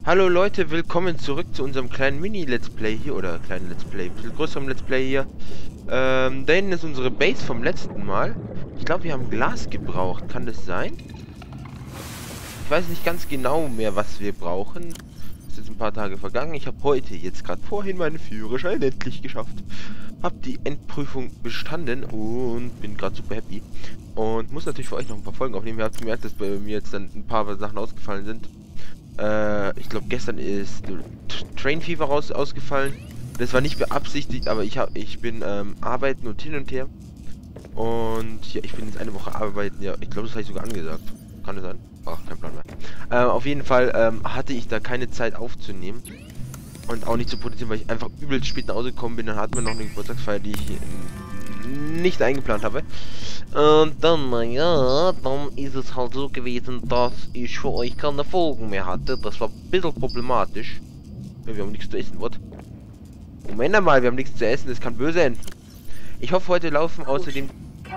Hallo Leute, willkommen zurück zu unserem kleinen Mini-Let's Play hier, oder kleinen Let's Play, ein bisschen größerem Let's Play hier. Da hinten ist unsere Base vom letzten Mal. Ich glaube, wir haben Glas gebraucht, kann das sein? Ich weiß nicht ganz genau mehr, was wir brauchen. Ist jetzt ein paar Tage vergangen. Ich habe heute, jetzt gerade vorhin, meinen Führerschein endlich geschafft. Habe die Endprüfung bestanden und bin gerade super happy. Und muss natürlich für euch noch ein paar Folgen aufnehmen. Ihr habt gemerkt, dass bei mir jetzt dann ein paar Sachen ausgefallen sind. Ich glaube, gestern ist Train Fever ausgefallen. Das war nicht beabsichtigt, aber ich bin arbeiten und hin und her. Und ja, ich bin jetzt eine Woche arbeiten. Ja, ich glaube, das habe ich sogar angesagt. Kann das sein? Ach, kein Plan mehr. Auf jeden Fall hatte ich da keine Zeit aufzunehmen. Und auch nicht zu produzieren, weil ich einfach übelst spät nach Hause gekommen bin. Dann hatten wir noch eine Geburtstagsfeier, die ich nicht eingeplant habe. Und dann, naja, dann ist es halt so gewesen, dass ich für euch keine Folgen mehr hatte. Das war ein bisschen problematisch. Ja, wir haben nichts zu essen, was? Moment mal, wir haben nichts zu essen, das kann böse enden. Ich hoffe, heute laufen außerdem...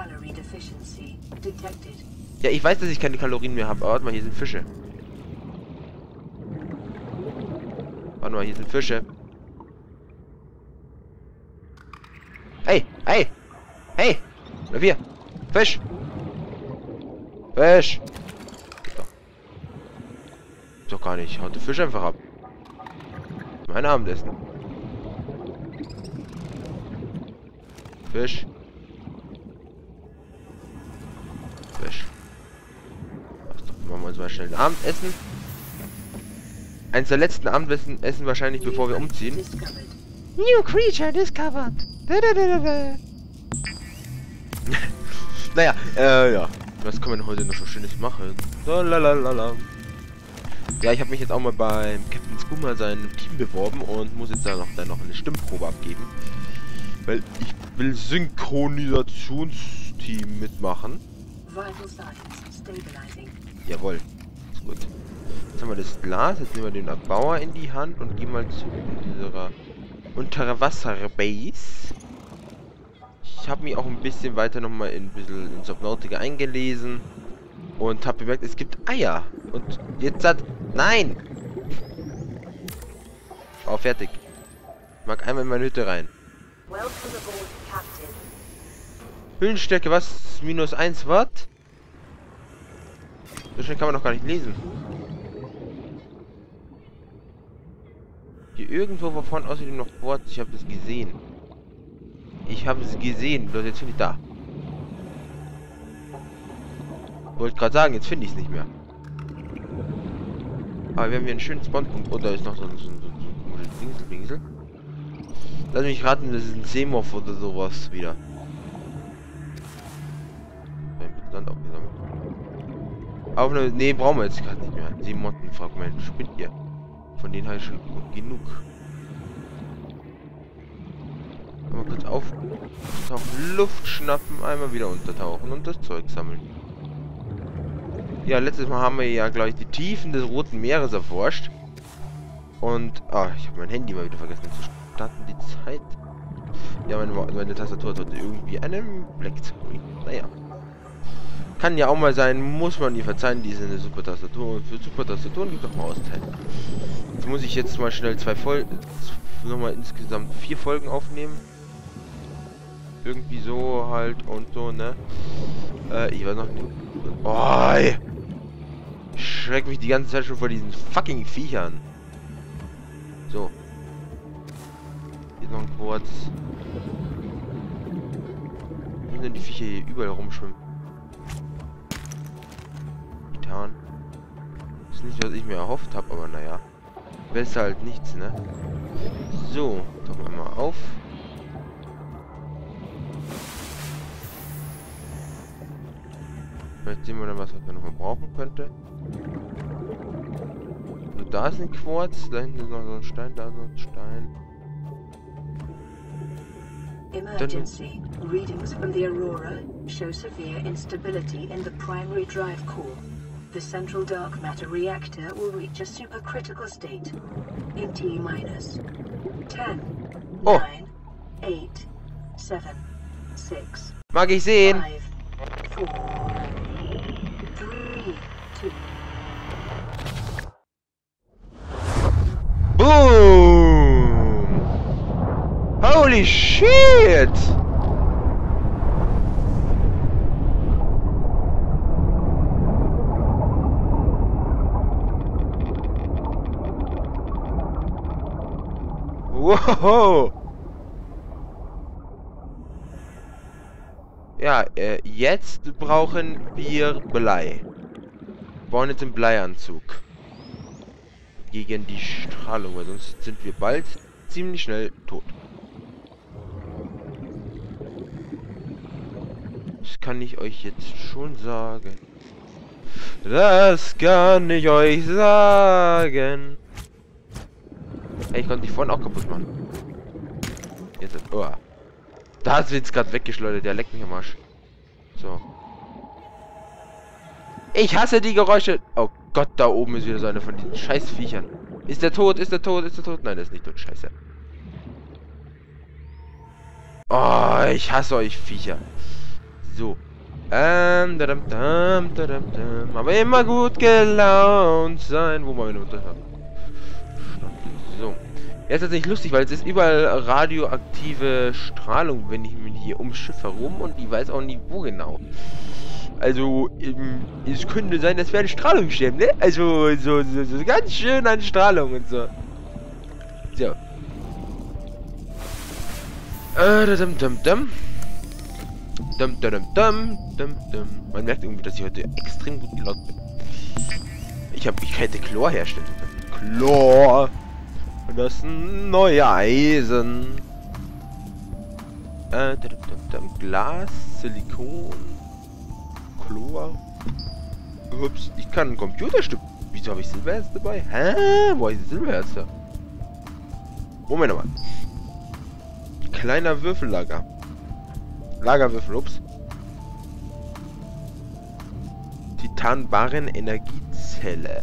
Ja, ich weiß, dass ich keine Kalorien mehr habe. Aber warte mal, hier sind Fische. Warte mal, hier sind Fische. Hey, hey! Hey! Bleib hier! Fisch! Fisch! Doch gar nicht. Haut den Fisch einfach ab. Mein Abendessen. Fisch. Fisch. Machen wir uns mal schnell ein Abendessen. Eins der letzten Abendessen wahrscheinlich, bevor wir umziehen. New creature discovered. Naja, ja. Was können wir denn heute noch so Schönes machen? Lalalala. Ja, ich habe mich jetzt auch mal beim Captain Skooma seinem Team beworben und muss jetzt dann noch eine Stimmprobe abgeben. Weil ich will Synchronisationsteam mitmachen. Jawohl. Ist gut. Jetzt haben wir das Glas, jetzt nehmen wir den Erbauer in die Hand und gehen mal zu unserer Unterwasser-Base. Ich habe mich auch ein bisschen weiter nochmal in Subnautica eingelesen und habe bemerkt, es gibt Eier. Und jetzt hat... Nein! Oh, fertig. Ich mag einmal in meine Hütte rein. Höhenstärke, was? -1 Watt? So schnell kann man doch gar nicht lesen. Hier irgendwo war vorne außerdem noch Wort. Ich habe das gesehen. Ich habe es gesehen. Bloß jetzt finde ich da. Wollte gerade sagen, jetzt finde ich es nicht mehr. Aber wir haben hier einen schönen Spawnpunkt. Oh, da ist noch so ein komisches Dingsel. Lass mich raten, das ist ein Seemorph oder sowas wieder. Land aufgesammelt. Aufnahme. Nee, brauchen wir jetzt gerade nicht mehr. Seemottenfragment. Spinnt ihr. Von denen habe ich schon genug. Mal kurz auftauchen, Luft schnappen, einmal wieder untertauchen und das Zeug sammeln. Ja, letztes Mal haben wir ja, glaube ich, die Tiefen des Roten Meeres erforscht. Und, ich habe mein Handy mal wieder vergessen zu starten, die Zeit. Ja, meine Tastatur hat heute irgendwie einen Black Screen. Naja. Kann ja auch mal sein, muss man ihr verzeihen, die ist eine super Tastatur. Und für super Tastaturen gibt es auch mal Auszeiten. Jetzt muss ich jetzt mal schnell nochmal insgesamt 4 Folgen aufnehmen. Irgendwie so halt und so, ne? Ich weiß noch nicht. Oh, ey. Ich schreck mich die ganze Zeit schon vor diesen fucking Viechern. So. Hier noch ein Quarz. Wie sind die Viecher hier überall rumschwimmen? Titan. Ist nicht, was ich mir erhofft habe, aber naja. Besser halt nichts, ne? So, tauchen wir mal auf. Vielleicht sehen wir dann was wir nochmal brauchen könnte. Also da ist ein Quarz, da hinten ist noch so ein Stein, da ist noch ein Stein. Emergency. Readings from the Aurora show severe instability in the primary drive core. The central dark matter reactor will reach a supercritical state in T-minus 10, 9, 8, 7, 6. Mag ich sehen. 5, 4, 3, 2. Boom! Holy shit! Wow! Ja, jetzt brauchen wir Blei. Wir brauchen jetzt einen Bleianzug. Gegen die Strahlung, weil sonst sind wir bald ziemlich schnell tot. Das kann ich euch jetzt schon sagen. Das kann ich euch sagen. Hey, ich konnte die vorhin auch kaputt machen. Jetzt, oh. Da hat sie jetzt gerade weggeschleudert. Der leckt mich am Arsch. So. Ich hasse die Geräusche. Oh Gott, da oben ist wieder so eine von diesen scheiß Viechern. Ist der tot? Ist der tot? Ist der tot? Nein, der ist nicht tot. Scheiße. Oh, ich hasse euch Viecher. So. Aber immer gut gelaunt sein. Wo mal meine Mutter hat. So. Jetzt ist es nicht lustig, weil es ist überall radioaktive Strahlung, wenn ich mich hier ums Schiff herum und ich weiß auch nicht wo genau. Also, es könnte sein, dass wir an Strahlung sterben, ne? Also, so ganz schön an Strahlung und so. So. Man merkt irgendwie, dass ich heute extrem gut gelaunt bin. Ich hätte Chlor herstellen können. Chlor! Und das neue Eisen. Glas, Silikon, Chlor. Ups, ich kann ein Computerstück. Wieso habe ich Silbererz dabei? Hä? Wo ist Silbererz da? Moment mal. Kleiner Würfellager. Lagerwürfel, ups. Titanbarren Energiezelle.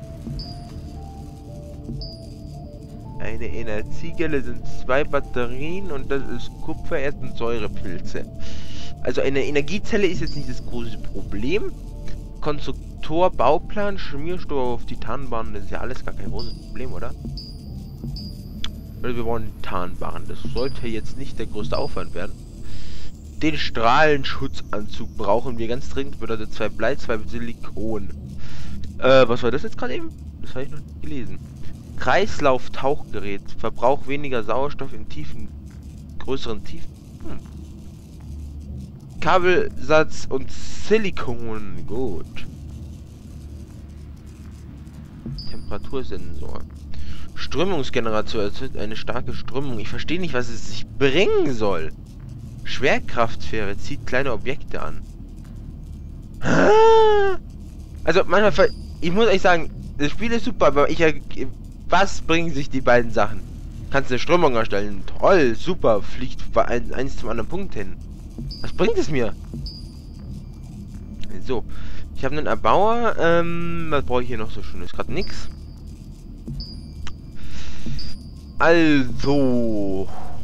Eine Energiezelle sind 2 Batterien und das ist Kupfererz und Säurepilze. Also eine Energiezelle ist jetzt nicht das große Problem. Konstruktor, Bauplan, Schmierstoff auf Titanbarren, das ist ja alles gar kein großes Problem, oder? Also wir brauchen Titanbarren. Das sollte jetzt nicht der größte Aufwand werden. Den Strahlenschutzanzug brauchen wir ganz dringend. Bedeutet 2 Blei, 2 Silikon. Was war das jetzt gerade eben? Das habe ich noch nicht gelesen. Kreislauf-Tauchgerät. Verbrauch weniger Sauerstoff in größeren Tiefen. Kabelsatz und Silikon. Gut. Temperatursensor. Strömungsgenerator erzeugt eine starke Strömung. Ich verstehe nicht, was es sich bringen soll. Schwerkraftsphäre zieht kleine Objekte an. Also manchmal, ich muss euch sagen, das Spiel ist super, aber was bringen sich die beiden Sachen? Kannst eine Strömung erstellen, toll, super, fliegt eins zum anderen Punkt hin. Was bringt es mir? So, ich habe einen Erbauer, was brauche ich hier noch so schön? Ist gerade nix. Also,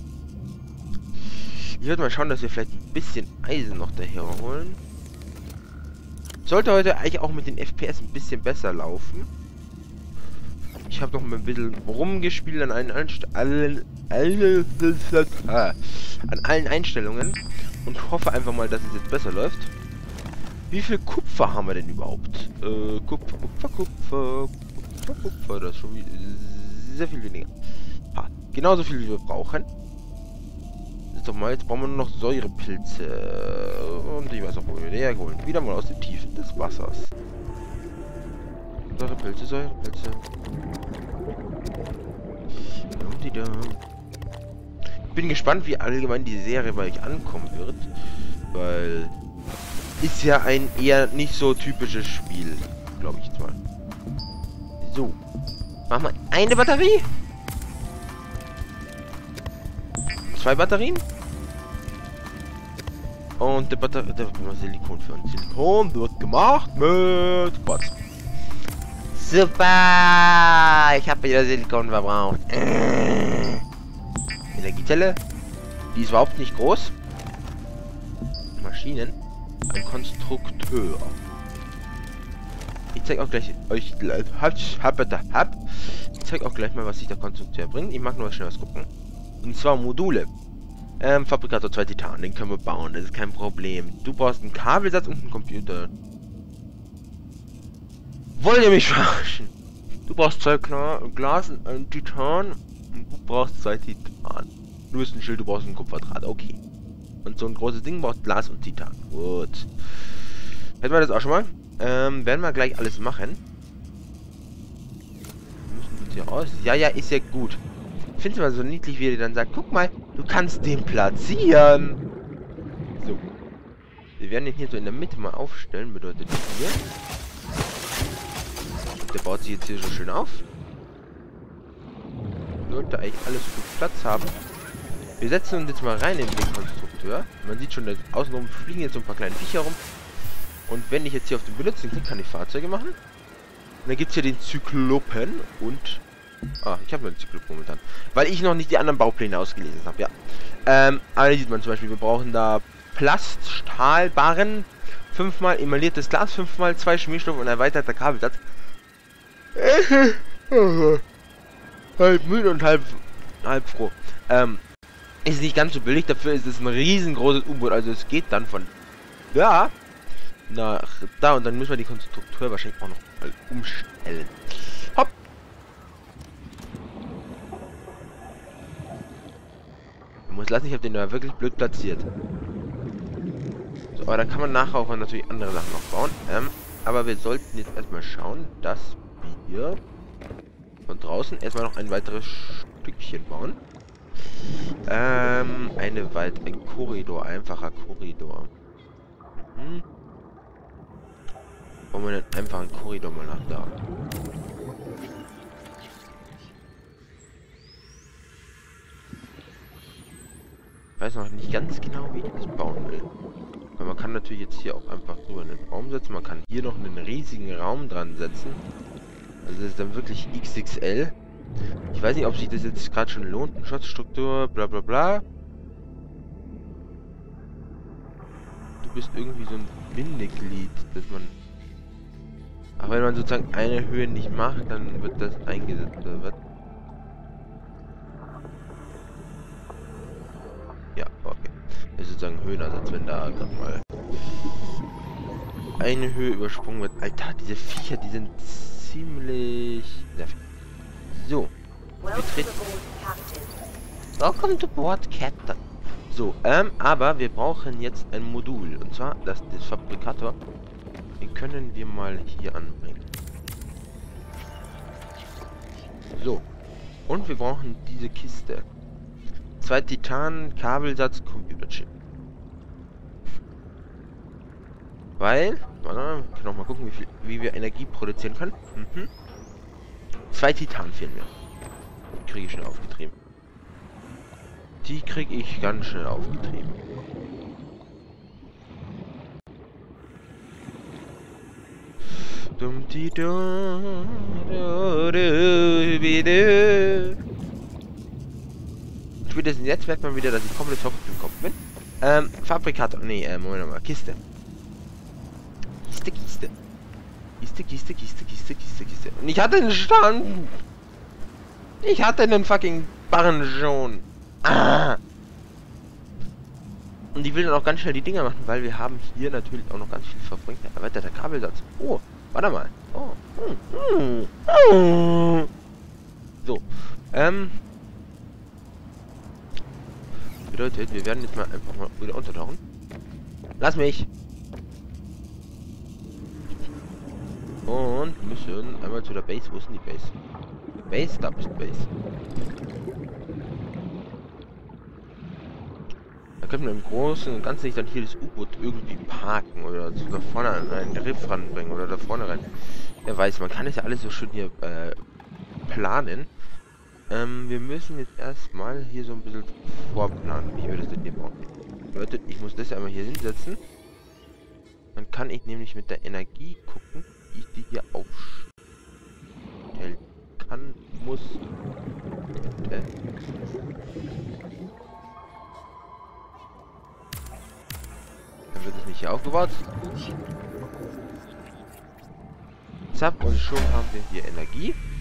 ich würde mal schauen, dass wir vielleicht ein bisschen Eisen noch daher holen. Sollte heute eigentlich auch mit den FPS ein bisschen besser laufen. Ich habe noch mal ein bisschen rumgespielt an allen Einstellungen und hoffe einfach mal, dass es jetzt besser läuft. Wie viel Kupfer haben wir denn überhaupt? Kupfer. Das ist schon sehr viel weniger. Genauso viel wie wir brauchen. Doch mal, jetzt brauchen wir nur noch Säurepilze. Und ich weiß auch, wo wir die herholen. Wieder mal aus den Tiefen des Wassers. Säurepilze. Ich bin gespannt, wie allgemein die Serie bei euch ankommen wird. Weil ist ja ein eher nicht so typisches Spiel. Glaube ich jetzt mal. So. Machen wir eine Batterie. 2 Batterien. Und der Batterie, da brauchen wir Silikon für uns. Silikon wird gemacht mit Quarz. Super! Ich habe wieder Silikon verbraucht. Energiezelle. Die ist überhaupt nicht groß. Maschinen. Ein Konstrukteur. Ich zeige auch gleich euch... Ich zeige auch gleich mal, was sich der Konstrukteur bringt. Ich mag nur schnell was gucken. Und zwar Module. Fabrikator 2 Titan, den können wir bauen, das ist kein Problem. Du brauchst einen Kabelsatz und einen Computer. Wollt ihr mich verarschen? Du brauchst 2 Glas und einen Titan. Und du brauchst 2 Titan. Du bist ein Schild, du brauchst einen Kupferdraht, okay. Und so ein großes Ding braucht Glas und Titan. Gut. Hätten wir das auch schon mal. Werden wir gleich alles machen. Müssen wir hier raus? Ja, ja, ist ja gut. Ich finde es immer so niedlich, wie er dann sagt, guck mal, du kannst den platzieren. So. Wir werden den hier so in der Mitte mal aufstellen, bedeutet hier. Der baut sich jetzt hier so schön auf. Sollte eigentlich alles gut Platz haben. Wir setzen uns jetzt mal rein in den Konstrukteur. Man sieht schon, dass außenrum fliegen jetzt so ein paar kleine Viecher rum. Und wenn ich jetzt hier auf den Benutzen klicke, kann ich Fahrzeuge machen. Und dann gibt es hier den Zyklopen und... Ah, ich habe nur den Zyklop momentan. Weil ich noch nicht die anderen Baupläne ausgelesen habe, ja. Aber da sieht man zum Beispiel, wir brauchen da Plast-Stahlbarren, 5-mal emailliertes Glas, 5-mal 2 Schmierstoff und erweiterter Kabelsatz. Halb müde und halb froh. Ist nicht ganz so billig, dafür ist es ein riesengroßes U-Boot, also es geht dann von da nach da und dann müssen wir die Konstrukteur wahrscheinlich auch noch mal umstellen. Hopp! Ich muss lassen, ich habe den da wirklich blöd platziert. So, aber dann kann man nachher auch natürlich andere Sachen noch bauen. Aber wir sollten jetzt erstmal schauen, dass wir von draußen erstmal noch ein weiteres Stückchen bauen. Ein Korridor, einfacher Korridor. Bauen wir dann einfach einen Korridor mal nach da. Ich weiß noch nicht ganz genau, wie ich das bauen will. Weil man kann natürlich jetzt hier auch einfach drüber einen Raum setzen. Man kann hier noch einen riesigen Raum dran setzen. Also das ist dann wirklich XXL. Ich weiß nicht, ob sich das jetzt gerade schon lohnt. Schutzstruktur, bla bla bla. Du bist irgendwie so ein Bindeglied, dass man... Ach, wenn man sozusagen eine Höhe nicht macht, dann wird das eingesetzt, oder was? Ja, okay. Das ist sozusagen Höhenersatz, wenn da gerade mal eine Höhe übersprungen wird. Alter, diese Viecher, die sind ziemlich nervig. So. Welcome to board, Captain. So, aber wir brauchen jetzt ein Modul. Und zwar das Fabrikator. Den können wir mal hier anbringen. So. Und wir brauchen diese Kiste. 2 Titan, Kabelsatz, Computerchip. Weil, warte mal, wir können auch mal gucken, wie wir Energie produzieren können. 2 Titan fehlen mir. Die kriege ich schnell aufgetrieben. Die kriege ich ganz schnell aufgetrieben. Spätestens jetzt merkt man wieder, dass ich komplett hochgekommen bin. Fabrikator. Nee, Moment mal. Kiste. Kiste. Und ich hatte einen Stand. Ich hatte einen fucking Barren schon. Ah. Und ich will dann auch ganz schnell die Dinger machen, weil wir haben hier natürlich auch noch ganz viel verbringter erweiterter Kabelsatz. Oh, warte mal. Oh. So. Bedeutet, wir werden jetzt mal einfach mal wieder untertauchen. Lass mich. Und müssen einmal zu der Base. Wo ist denn die Base? Base? Da bist Base. Da können wir im Großen und Ganzen nicht dann hier das U-Boot irgendwie parken oder so da vorne an einen Riff ranbringen oder da vorne rein. Wer weiß, man kann es ja alles so schön hier planen. Wir müssen jetzt erstmal hier so ein bisschen vorplanen, wie wir das denn hier bauen. Bedeutet, ich muss das einmal hier hinsetzen. Dann kann ich nämlich mit der Energie gucken, wie ich die hier aufstellen kann, muss. Dann wird es nicht hier aufgebaut. Zack, und schon haben wir hier Energie.